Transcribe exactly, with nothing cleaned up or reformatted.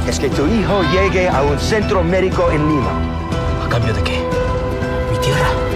es que tu hijo llegue a un centro médico en Lima. ¿A cambio de qué? ¿Mi tierra?